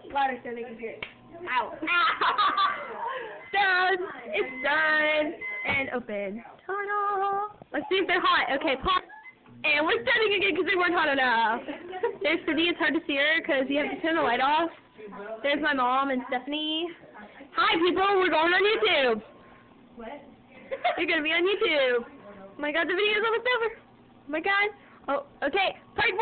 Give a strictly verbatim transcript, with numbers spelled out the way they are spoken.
louder so they can hear it. Ow. Done. It's done. And open. Ta-da. Let's see if they're hot. Okay, pop. And we're starting again because they weren't hot enough. There's Sydney. It's hard to see her because you have to turn the light off. There's my mom and Stephanie. Hi, people. We're going on YouTube. What? You're going to be on YouTube. Oh, my God. The video's almost over. Oh, my God. Oh, okay. Part